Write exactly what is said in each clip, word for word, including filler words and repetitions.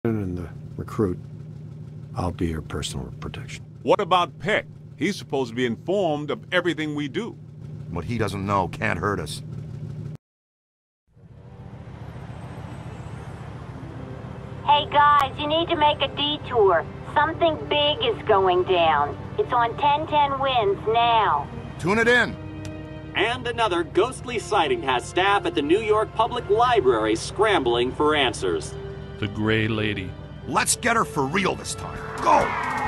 and the recruit, I'll be your personal protection. What about Peck? He's supposed to be informed of everything we do. What he doesn't know can't hurt us. Hey guys, you need to make a detour. Something big is going down. It's on ten ten Winds now. Tune it in. And another ghostly sighting has staff at the New York Public Library scrambling for answers. The Gray Lady. Let's get her for real this time. Go!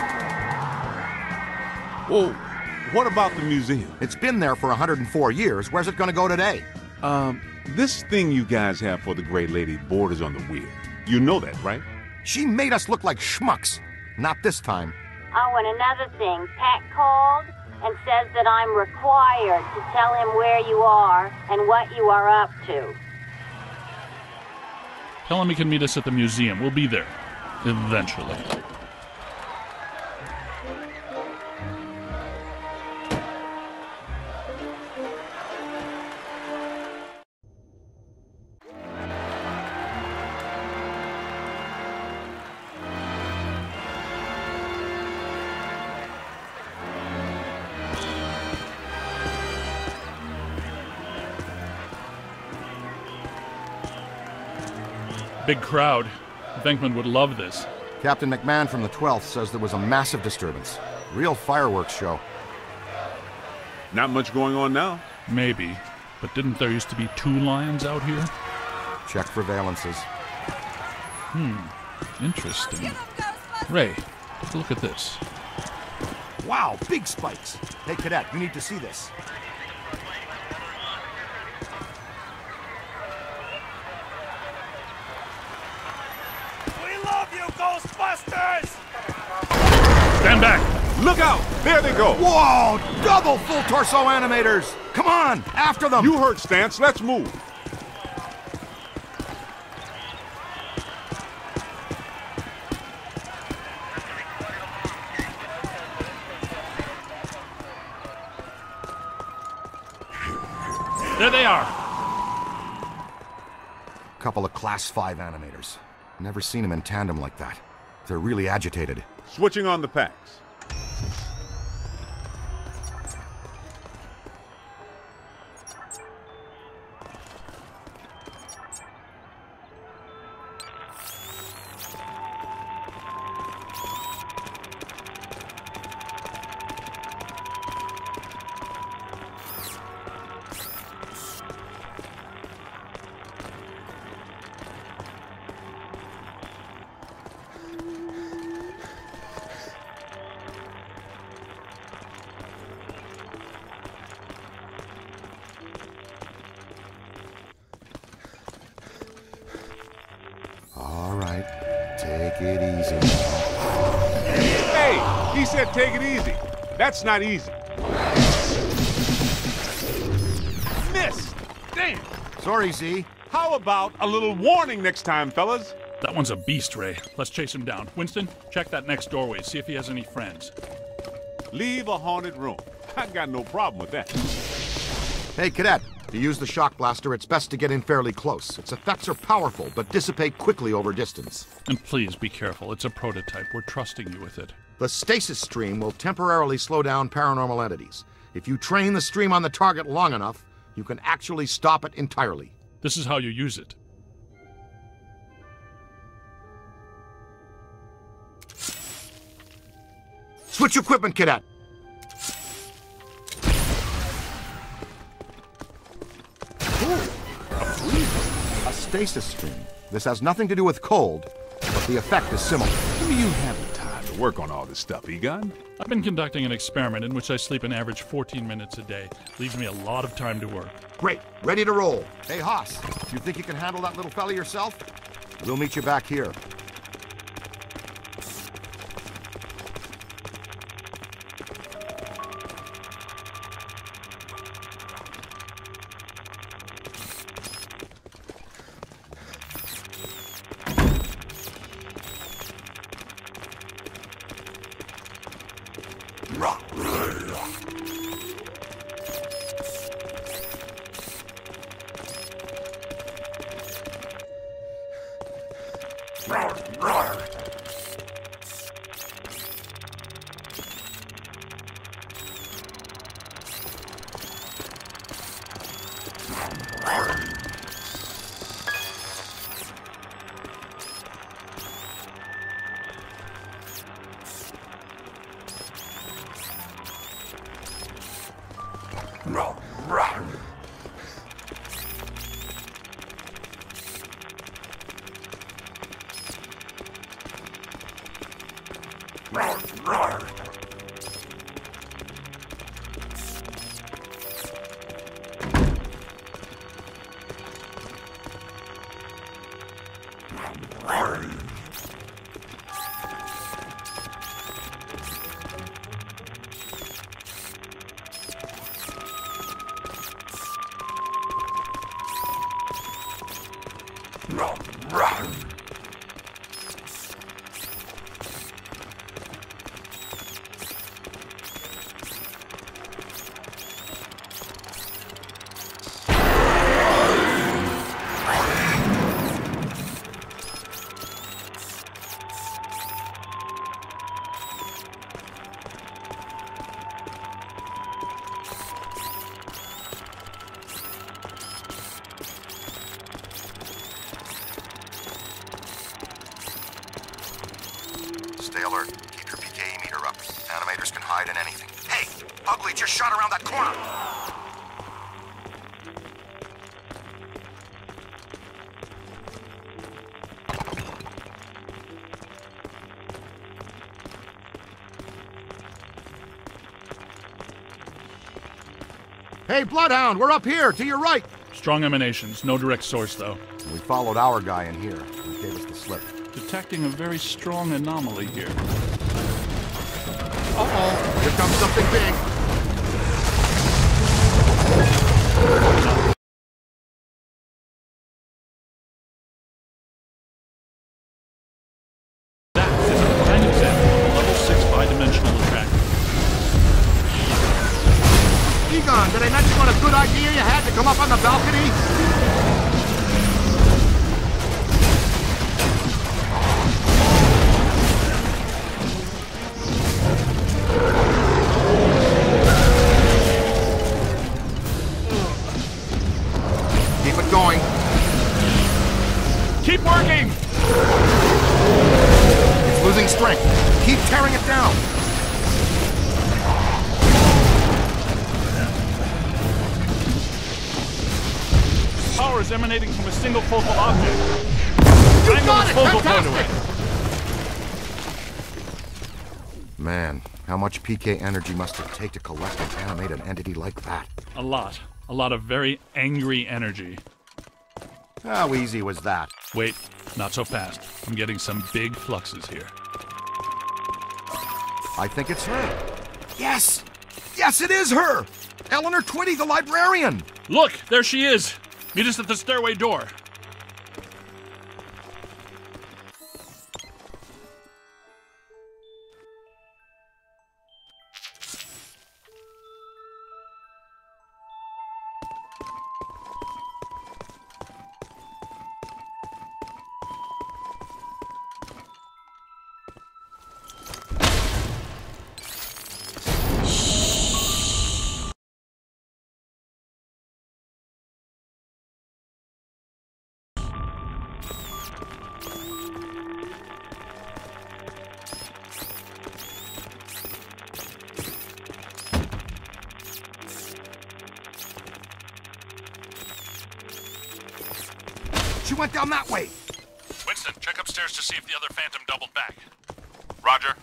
Well, what about the museum? It's been there for one hundred four years. Where's it gonna go today? Um, this thing you guys have for the Gray Lady borders on the weird. You know that, right? She made us look like schmucks. Not this time. Oh, and another thing, Pat called and says that I'm required to tell him where you are and what you are up to. Tell him he can meet us at the museum. We'll be there. Eventually. Big crowd. Venkman would love this. Captain McMahon from the twelfth says there was a massive disturbance. Real fireworks show. Not much going on now. Maybe. But didn't there used to be two lions out here? Check for valences. Hmm. Interesting. Ray, take a look at this. Wow, big spikes. Hey, Cadet, you need to see this. Ghostbusters! Stand back! Look out! There they go! Whoa! Double full torso animators! Come on! After them! You heard Stance. Let's move. There they are! Couple of class five animators. Never seen them in tandem like that. They're really agitated. Switching on the packs. All right, take it easy. Hey, he said take it easy. That's not easy. Missed! Damn! Sorry, Z. How about a little warning next time, fellas? That one's a beast, Ray. Let's chase him down. Winston, check that next doorway. See if he has any friends. Leave a haunted room. I got no problem with that. Hey, Cadet. To use the shock blaster, it's best to get in fairly close. Its effects are powerful, but dissipate quickly over distance. And please be careful. It's a prototype. We're trusting you with it. The stasis stream will temporarily slow down paranormal entities. If you train the stream on the target long enough, you can actually stop it entirely. This is how you use it. Switch equipment, Cadet! A stasis stream. This has nothing to do with cold, but the effect is similar. Do you have the time to work on all this stuff, Egon? I've been conducting an experiment in which I sleep an average fourteen minutes a day. Leaves me a lot of time to work. Great. Ready to roll. Hey, Haas, you think you can handle that little fella yourself? We'll meet you back here. Roar, roar. Stay alert. Keep your P K E meter up. Animators can hide in anything. Hey! Ugly just shot around that corner! Hey, Bloodhound, we're up here, to your right! Strong emanations, no direct source though. We followed our guy in here. He gave us the slip. Detecting a very strong anomaly here. Uh-oh, here comes something big. That is a prime example of a level six bidimensional attraction. Egon, did I mention what a good idea you had to come up on the balcony? Keep it going. Keep working! It's losing strength. Keep tearing it down. Power is emanating from a single focal object. You Angle got its it! focal point Fantastic! away. Man, how much P K energy must it take to collect and animate an entity like that? A lot. A lot of very angry energy. How easy was that? Wait, not so fast. I'm getting some big fluxes here. I think it's her. Yes! Yes, it is her! Eleanor Twitty, the librarian! Look, there she is! Meet us at the stairway door. She went down that way. Winston, check upstairs to see if the other Phantom doubled back. Roger.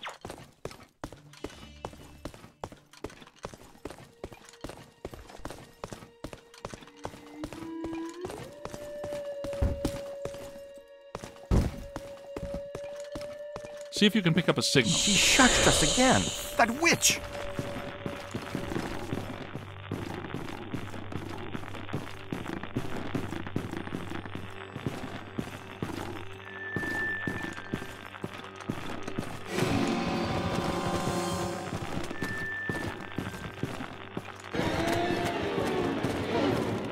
See if you can pick up a signal. She shushed us again. That witch.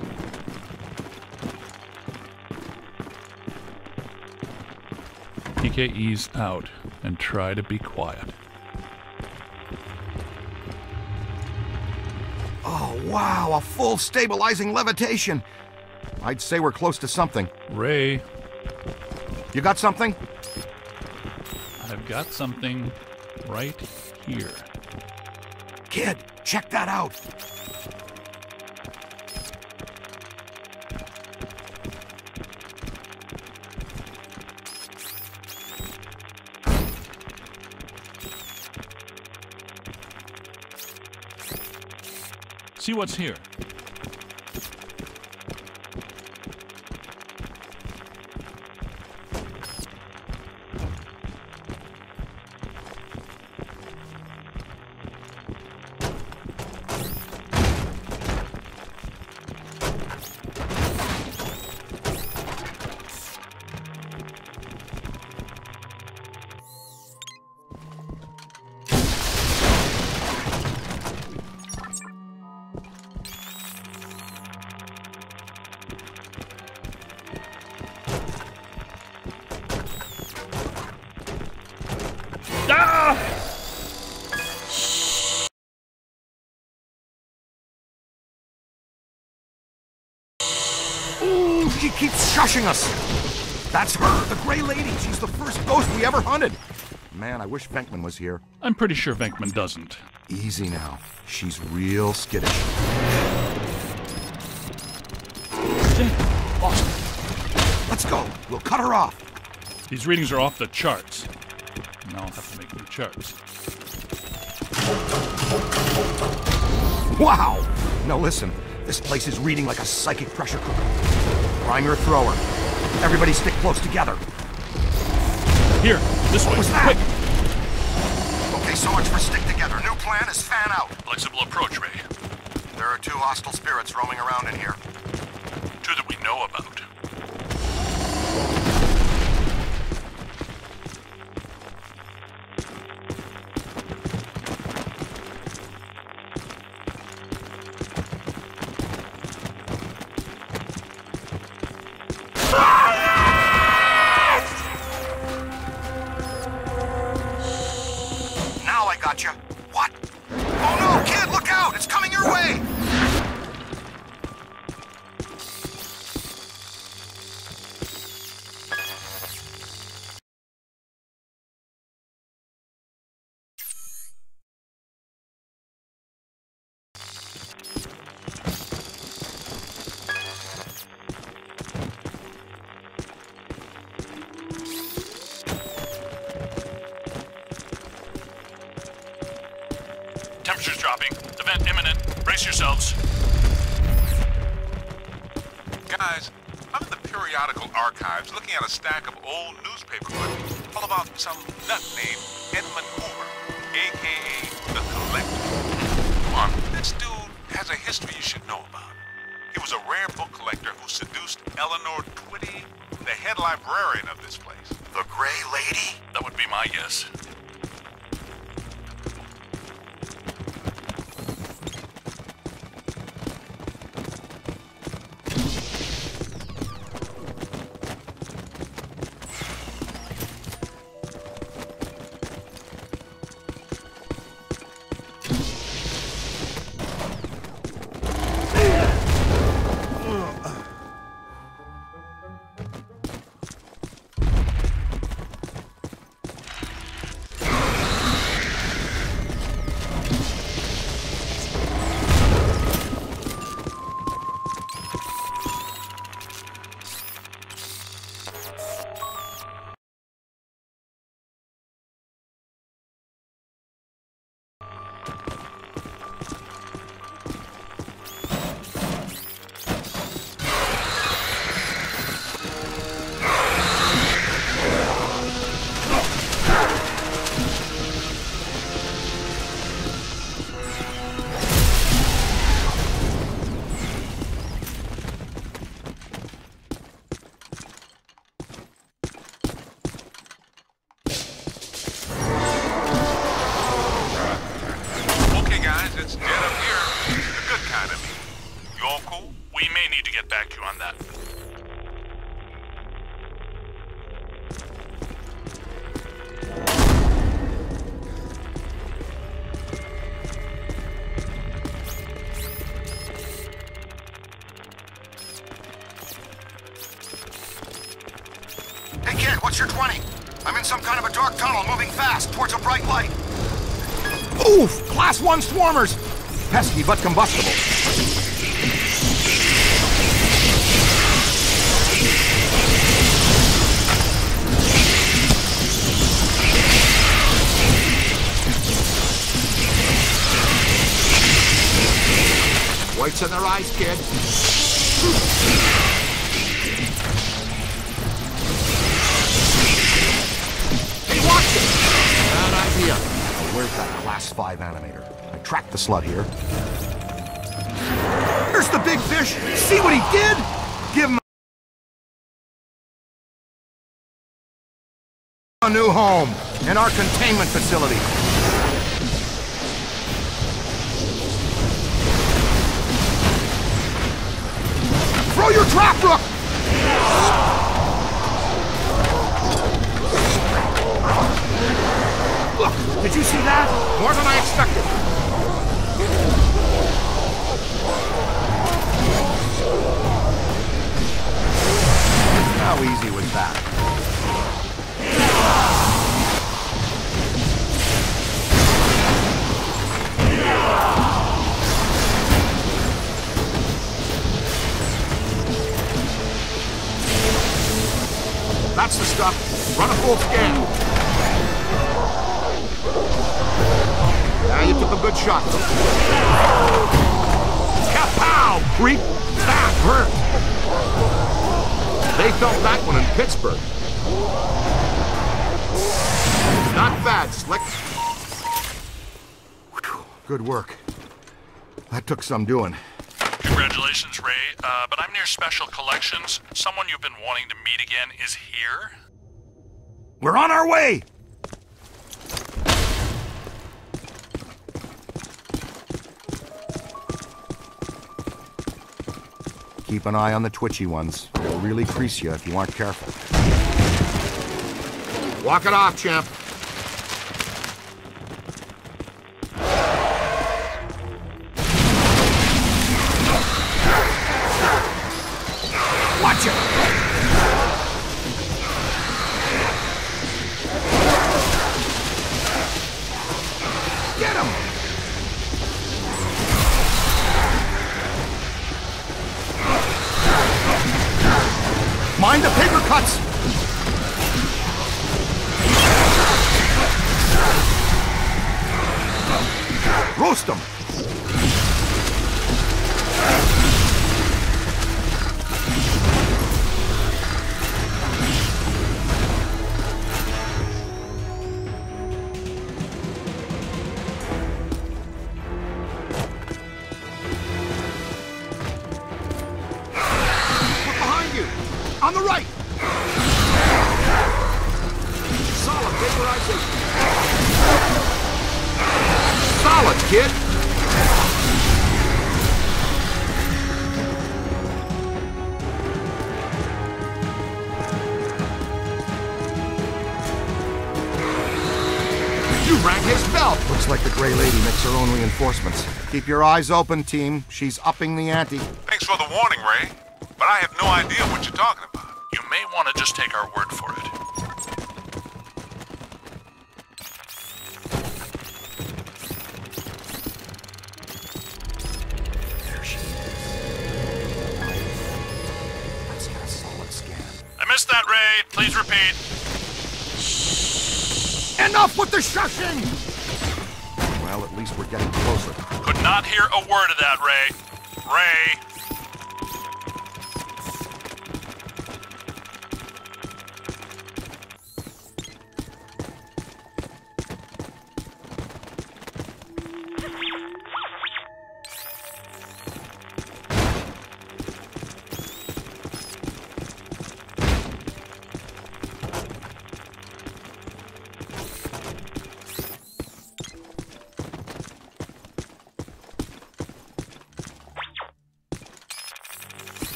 He Take a ease out and try to be quiet. Oh, wow, a full stabilizing levitation. I'd say we're close to something. Ray, You got something? I've got something right here. Kid, check that out. See what's here. Ooh, she keeps shushing us. That's her, the Gray Lady. She's the first ghost we ever hunted. Man, I wish Venkman was here. I'm pretty sure Venkman doesn't. Easy now. She's real skittish. Awesome. Let's go. We'll cut her off. These readings are off the charts. Now I'll have to make new charts. Wow! Now listen, this place is reading like a psychic pressure cooker. Prime your thrower. Everybody stick close together. Here, this way. What was that? Quick. Okay, so much for stick together. New plan is fan out. Flexible approach, Ray. There are two hostile spirits roaming around in here. Two that we know about. Now I got you. What? Oh no, kid, look out! It's coming your way! Temperature's dropping. Event imminent. Brace yourselves. Guys, I'm in the periodical archives looking at a stack of old newspaper clippings all about some nut named Edmund Hoover, a k a the Collector. Come on, this dude has a history you should know about. He was a rare book collector who seduced Eleanor Twitty, the head librarian of this place. The Gray Lady? That would be my guess. Sector twenty. I'm in some kind of a dark tunnel moving fast towards a bright light. Oof! Class one swarmers! Pesky but combustible. Whites in their eyes, kid. Hey, watch it! Bad idea. Where's that class five animator? I tracked the slut here. There's the big fish! See what he did? Give him a new home in our containment facility. Throw your trap, Rook! Look, did you see that? More than I expected. How easy was that? That's the stuff. Run a full scan. Now you took a good shot. Kapow! Creep! That hurt! They felt that one in Pittsburgh. Not bad, Slick. Whew. Good work. That took some doing. Congratulations, Ray, uh, but I'm near Special Collections. Someone you've been wanting to meet again is here. We're on our way! Keep an eye on the twitchy ones. They'll really crease you if you aren't careful. Walk it off, champ. Watch it! Get him! Mind the paper cuts! Roast them! On the right! Solid vaporization. Solid, kid! You rang his bell! Looks like the Gray Lady makes her own reinforcements. Keep your eyes open, team. She's upping the ante. Thanks for the warning, Ray. But I have no idea what you're talking about. You may want to just take our word for it. There she is. Let's get a solid scan. I missed that, Ray. Please repeat. Enough with the shushing! Well, at least we're getting closer. Could not hear a word of that, Ray. Ray.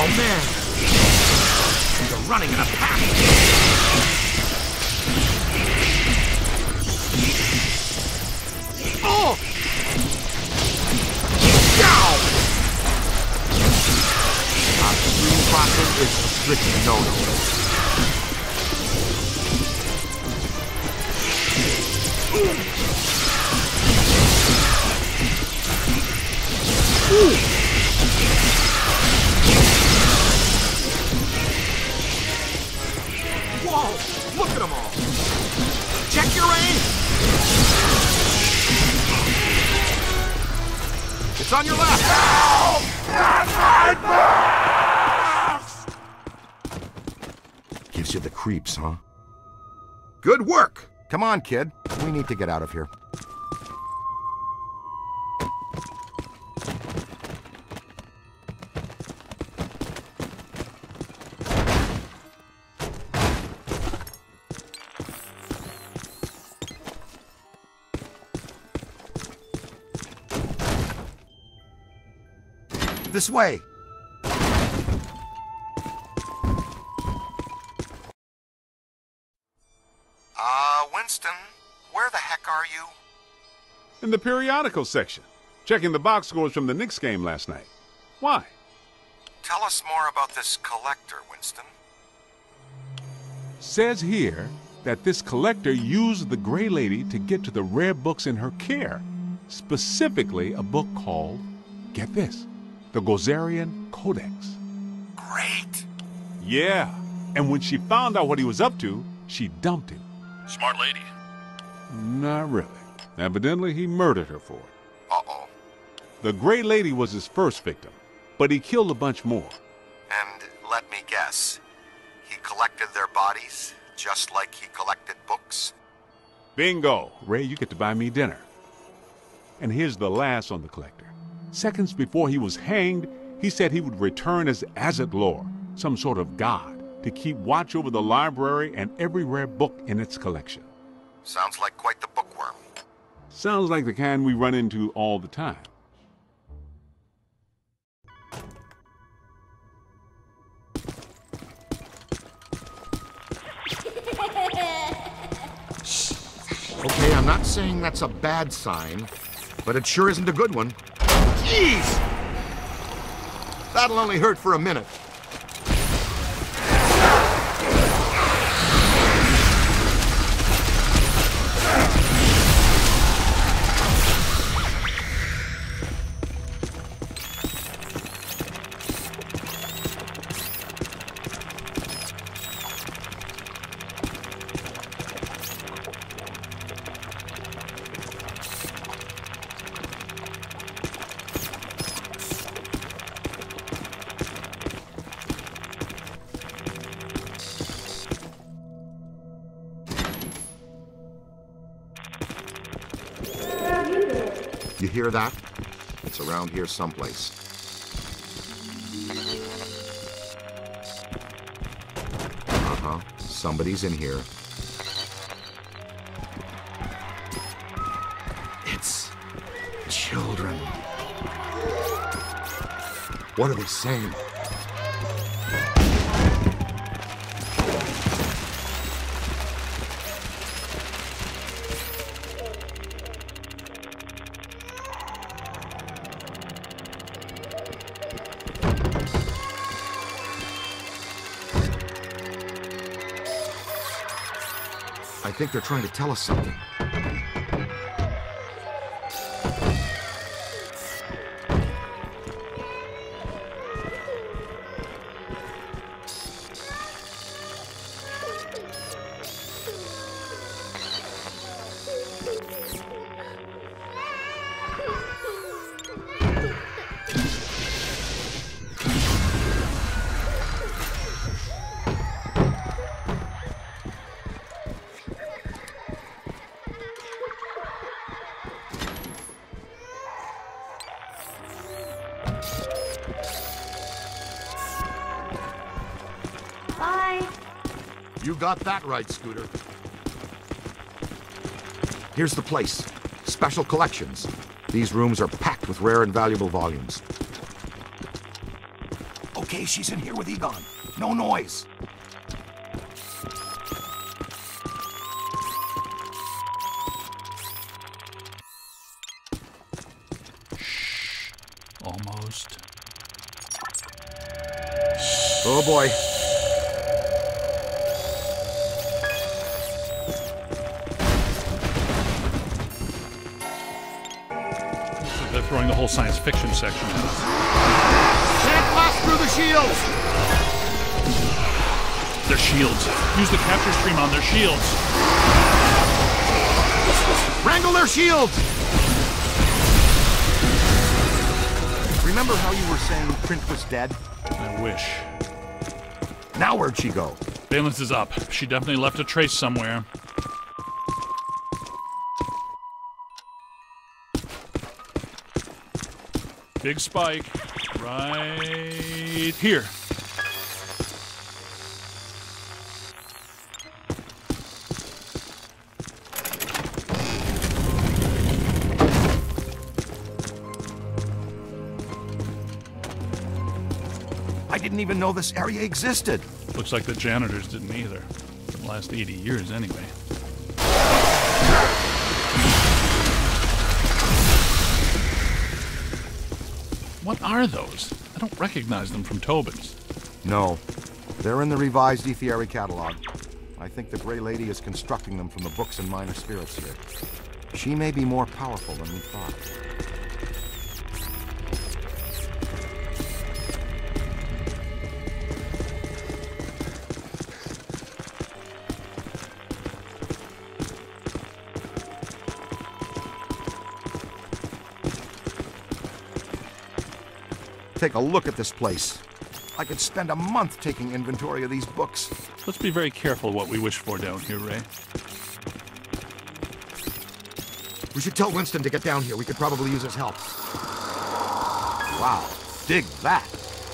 Oh, man! You're running in a pack! Oh! Yow! Stream crossing is a strict no-no. Ooh. Ooh. Whoa! Look at them all! Check your aim! It's on your left! Help! Not my box! Gives you the creeps, huh? Good work! Come on, kid. We need to get out of here. This way. Uh, Winston, where the heck are you? In the periodical section, checking the box scores from the Knicks game last night. Why? Tell us more about this collector, Winston. Says here that this collector used the Gray Lady to get to the rare books in her care, specifically a book called, get this, the Gozerian Codex. Great. Yeah, and when she found out what he was up to, she dumped him. Smart lady. Not really. Evidently, he murdered her for it. Uh-oh. The Gray Lady was his first victim, but he killed a bunch more. And let me guess, he collected their bodies, just like he collected books? Bingo! Ray, you get to buy me dinner. And here's the last on the collector. Seconds before he was hanged, he said he would return as Azathlor, some sort of god, to keep watch over the library and every rare book in its collection. Sounds like quite the bookworm. Sounds like the kind we run into all the time. Okay, I'm not saying that's a bad sign, but it sure isn't a good one. Jeez! That'll only hurt for a minute. You hear that? It's around here someplace. Uh-huh. Somebody's in here. It's children. What are they saying? I think they're trying to tell us something. Bye. You got that right, Scooter. Here's the place. Special collections. These rooms are packed with rare and valuable volumes. Okay. Okay, she's in here with Egon. No noise. Shh. Almost. Oh boy. They're throwing the whole science fiction section at us. Can't blast through the shields! Their shields. Use the capture stream on their shields. Wrangle their shields! Remember how you were saying Print was dead? I wish. Now where'd she go? Valence is up. She definitely left a trace somewhere. Big spike. Right here. I didn't even know this area existed. Looks like the janitors didn't either. For the last eighty years, anyway. What are those? I don't recognize them from Tobin's. No. They're in the revised Ethiary catalog. I think the Grey Lady is constructing them from the books and minor spirits here. She may be more powerful than we thought. Take a look at this place. I could spend a month taking inventory of these books. Let's be very careful what we wish for down here, Ray. We should tell Winston to get down here. We could probably use his help. Wow, dig that.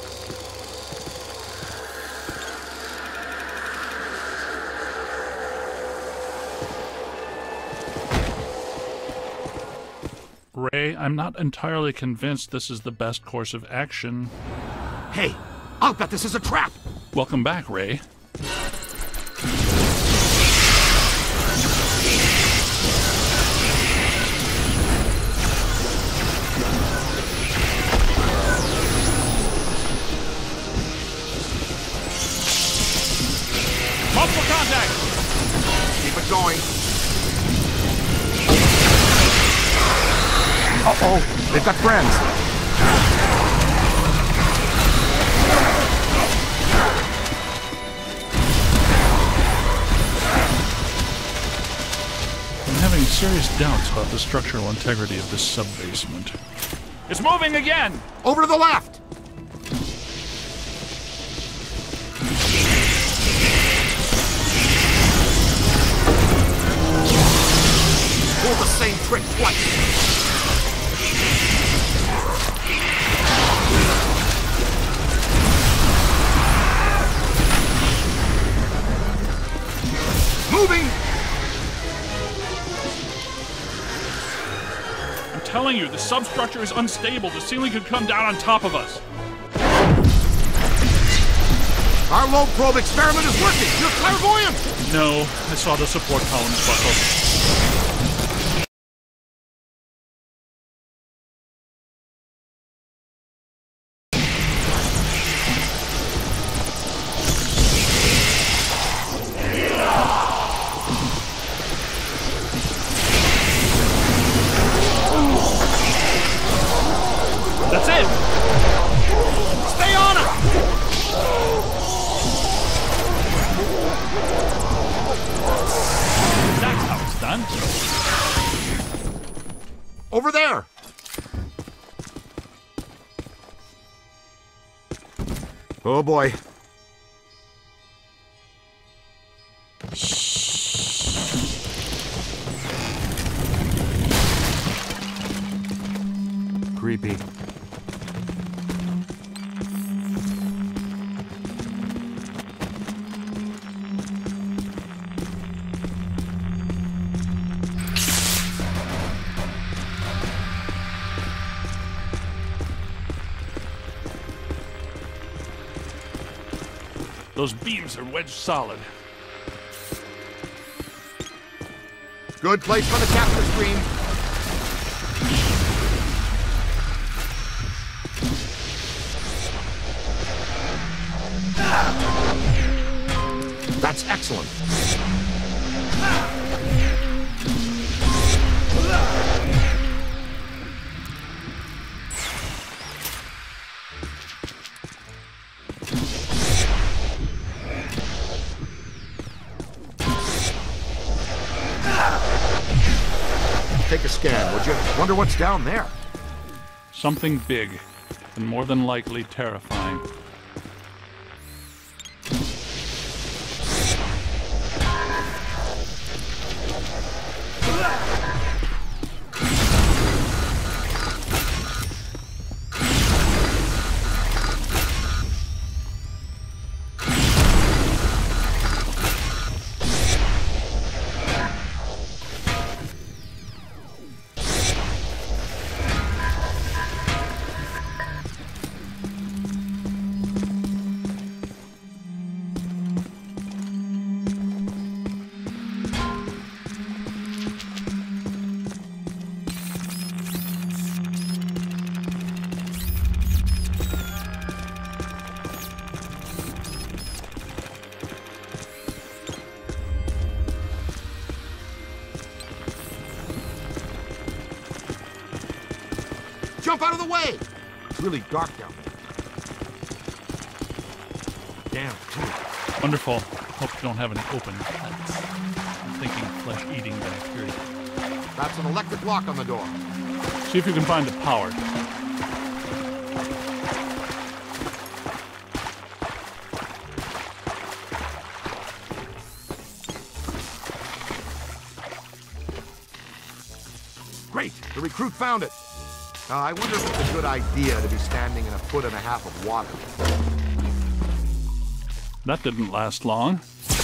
Ray, I'm not entirely convinced this is the best course of action. Hey, I'll bet this is a trap. Welcome back, Ray. Multiple contact! Keep it going. Uh-oh, they've got friends. I'm having serious doubts about the structural integrity of this sub-basement. It's moving again! Over to the left! Pull the same trick twice. Moving! I'm telling you, the substructure is unstable. The ceiling could come down on top of us. Our low probe experiment is working. You're clairvoyant! No, I saw the support columns buckle. That's it! Stay on it! That's how it's done. Over there! Oh boy. Creepy. Those beams are wedged solid. Good place for the capture screen. That's excellent. Take a scan, would you? Wonder what's down there. Something big, and more than likely terrifying. Jump out of the way! It's really dark down there. Damn, too. Wonderful. Hope you don't have any open cuts. I'm thinking flesh-eating bacteria. That's an electric lock on the door. See if you can find the power. Great, the recruit found it. Uh, I wonder if it's a good idea to be standing in a foot and a half of water. That didn't last long.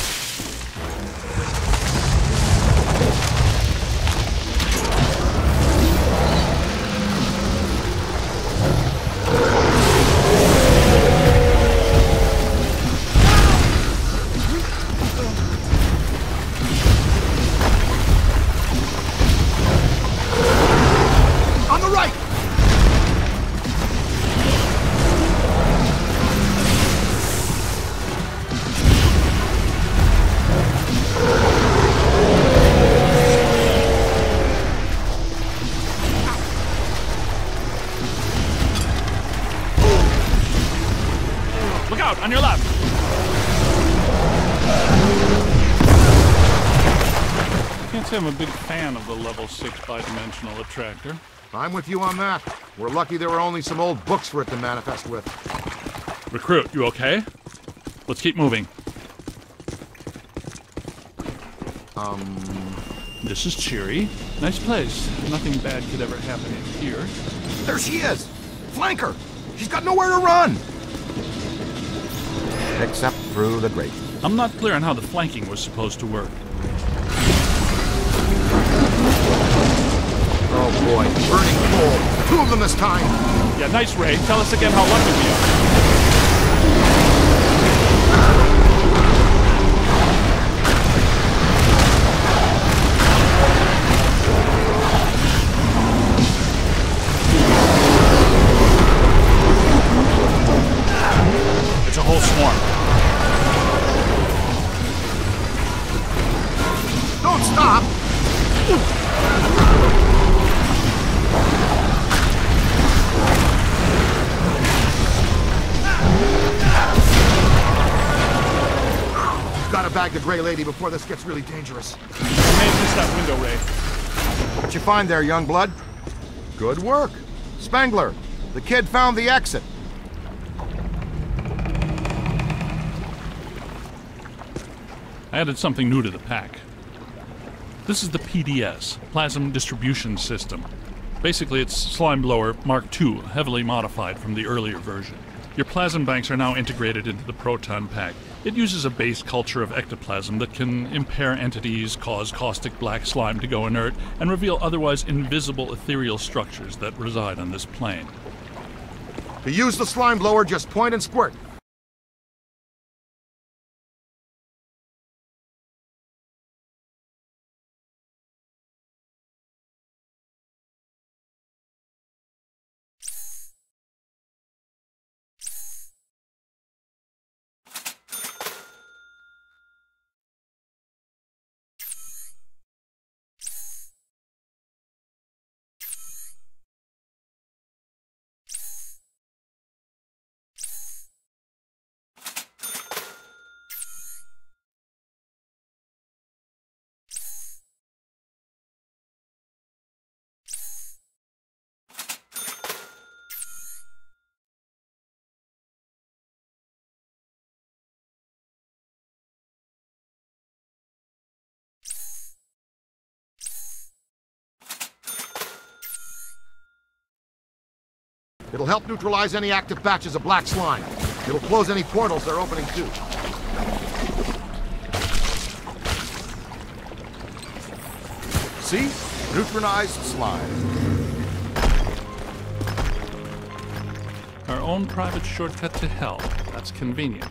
On the right! Look out, on your left! I can't say I'm a big fan of the level six bidimensional attractor. I'm with you on that. We're lucky there were only some old books for it to manifest with. Recruit, you okay? Let's keep moving. Um... This is Cheery. Nice place. Nothing bad could ever happen in here. There she is! Flank her! She's got nowhere to run! Except through the grate. I'm not clear on how the flanking was supposed to work. Oh boy, burning coal. Two of them this time. Yeah, nice, Ray. Tell us again how lucky we are. It's a whole swarm. Don't stop! Gotta bag the Gray Lady before this gets really dangerous. You may have missed that window, Ray. What you find there, young blood? Good work. Spengler, the kid found the exit. I added something new to the pack. This is the P D S, Plasm Distribution System. Basically, it's Slime Blower Mark two, heavily modified from the earlier version. Your plasm banks are now integrated into the proton pack. It uses a base culture of ectoplasm that can impair entities, cause caustic black slime to go inert, and reveal otherwise invisible ethereal structures that reside on this plane. To use the slime blower, just point and squirt. It'll help neutralize any active batches of black slime. It'll close any portals they're opening too. See? Neutralized slime. Our own private shortcut to hell. That's convenient.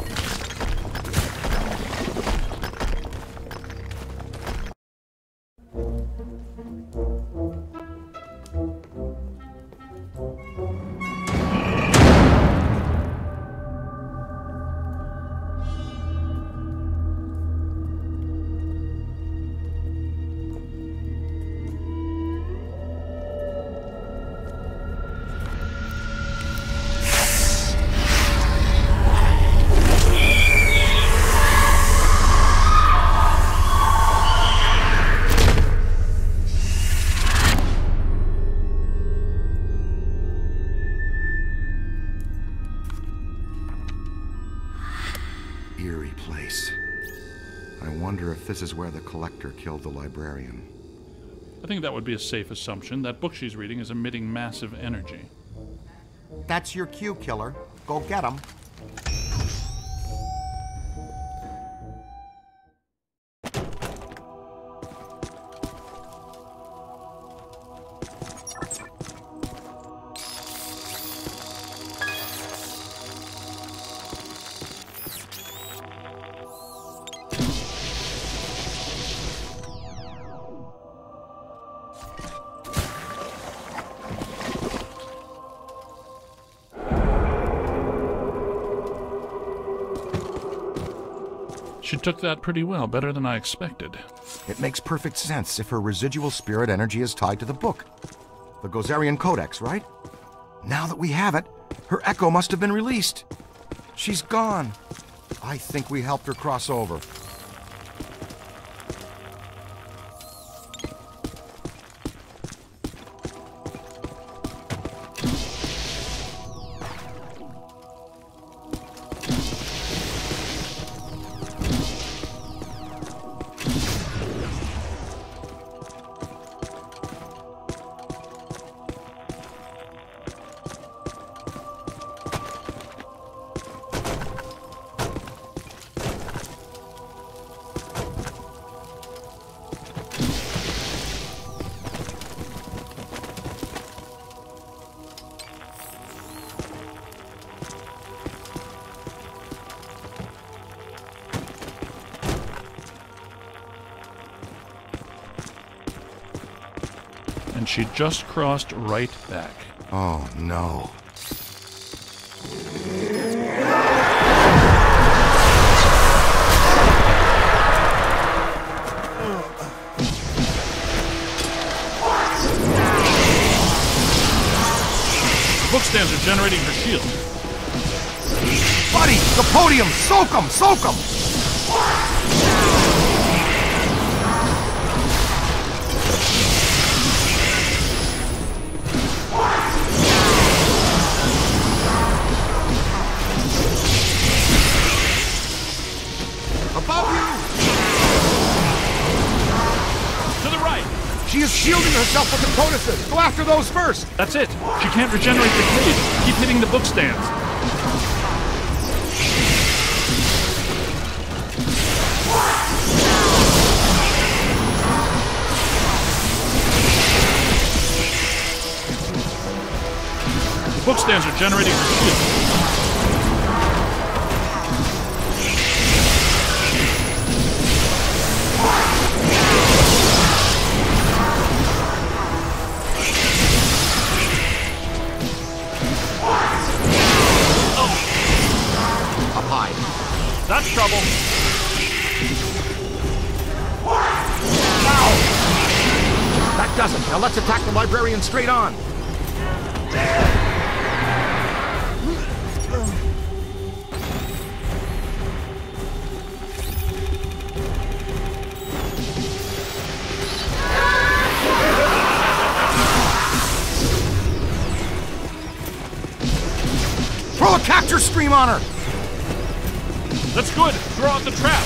Eerie place. I wonder if this is where the Collector killed the librarian. I think that would be a safe assumption. That book she's reading is emitting massive energy. That's your cue, killer. Go get him. She took that pretty well, better than I expected. It makes perfect sense if her residual spirit energy is tied to the book. The Gozerian Codex, right? Now that we have it, her echo must have been released. She's gone. I think we helped her cross over. And she just crossed right back. Oh, no. Book stands are generating her shield. Buddy, the podium! Soak 'em! Soak 'em! Above you! To the right! She is shielding herself with the codices! Go after those first! That's it! She can't regenerate the cage. Keep hitting the book stands. The book stands are generating her shield. That's trouble. Ow! That does it. Now let's attack the librarian straight on. Throw a capture stream on her! That's good. Throw out the trap.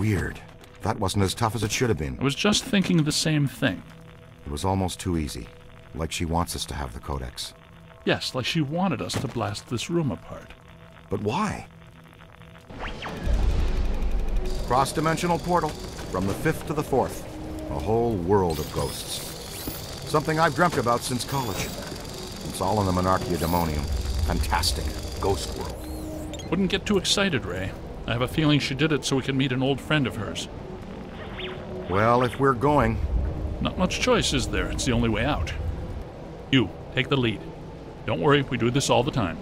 Weird. That wasn't as tough as it should have been. I was just thinking the same thing. It was almost too easy. Like she wants us to have the Codex. Yes, like she wanted us to blast this room apart. But why? Cross-dimensional portal. From the fifth to the fourth. A whole world of ghosts. Something I've dreamt about since college. It's all in the Monarchia Demonium. Fantastic ghost world. Wouldn't get too excited, Ray. I have a feeling she did it so we can meet an old friend of hers. Well, if we're going... Not much choice, is there? It's the only way out. You, take the lead. Don't worry, we do this all the time.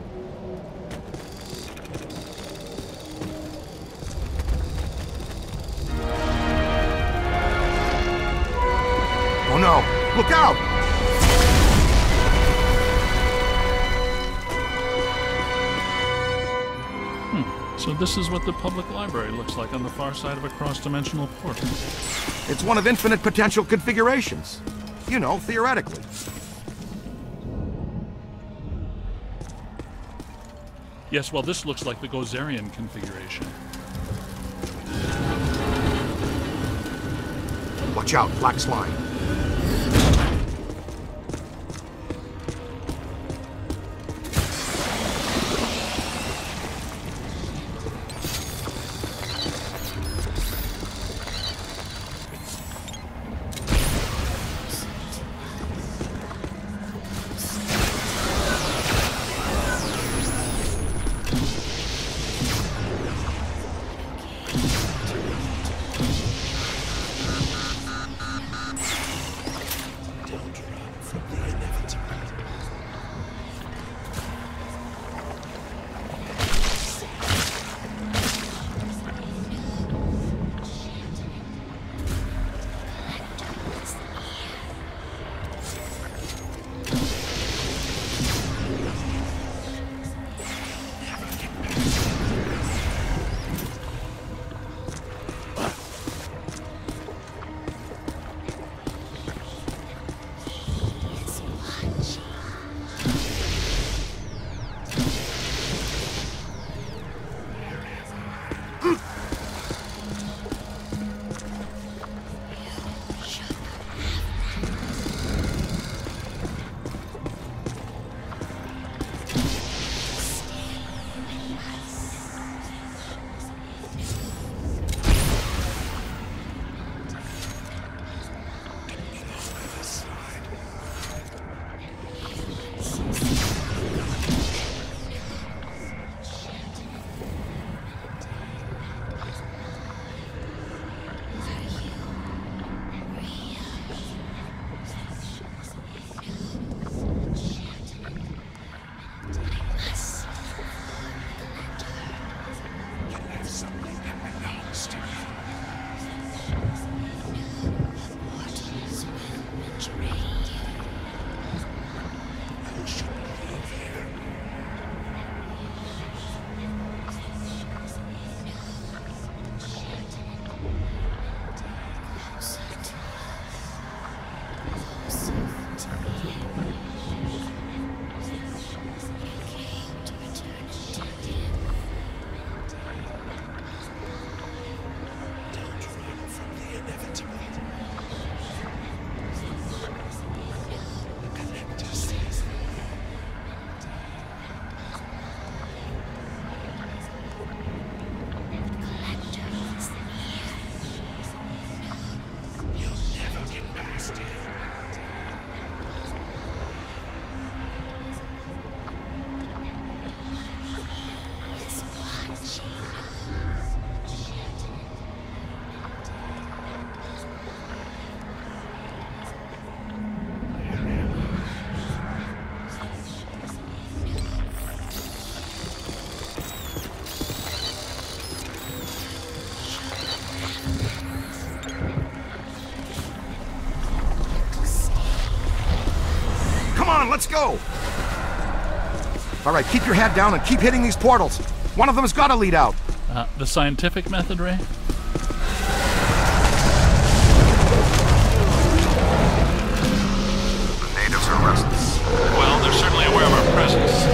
Oh no! Look out! Hmm. So this is what the public library looks like on the far side of a cross-dimensional portal. It's one of infinite potential configurations. You know, theoretically. Yes, well, this looks like the Gozerian configuration. Watch out, black slime. on, let's go! All right, keep your head down and keep hitting these portals. One of them has got to lead out. Uh, the scientific method, Ray? The natives are restless. Well, they're certainly aware of our presence.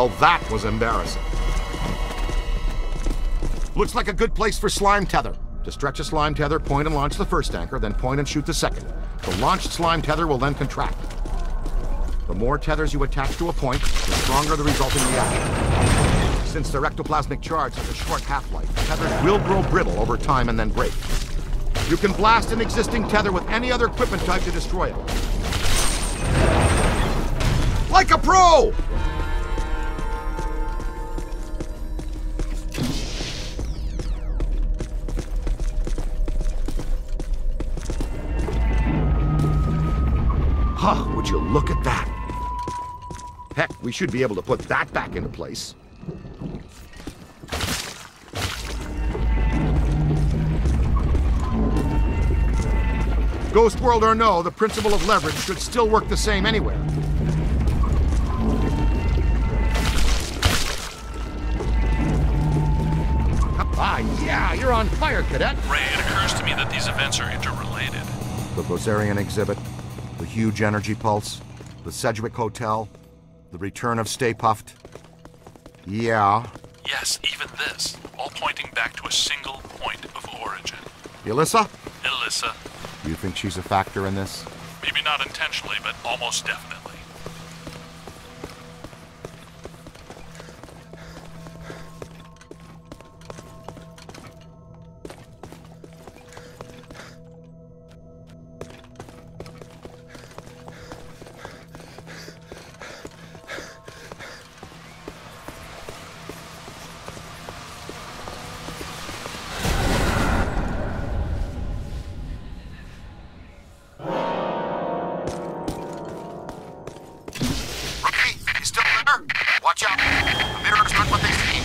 Well, that was embarrassing. Looks like a good place for slime tether. To stretch a slime tether, point and launch the first anchor, then point and shoot the second. The launched slime tether will then contract. The more tethers you attach to a point, the stronger the resulting reaction. Since their ectoplasmic charge has a short half-life, tethers will grow brittle over time and then break. You can blast an existing tether with any other equipment type to destroy it. Like a pro! Huh, would you look at that? Heck, we should be able to put that back into place. Ghost world or no, the principle of leverage should still work the same anywhere. Ah, yeah, you're on fire, Cadet. Ray, it occurs to me that these events are interrelated. The Gozerian exhibit, the huge energy pulse, the Sedgwick Hotel, the return of Stay Puft. Yeah. Yes, even this, all pointing back to a single point of origin. Elissa? Elissa. You think she's a factor in this? Maybe not intentionally, but almost definitely. Watch out! The mirrors aren't what they seem.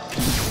it.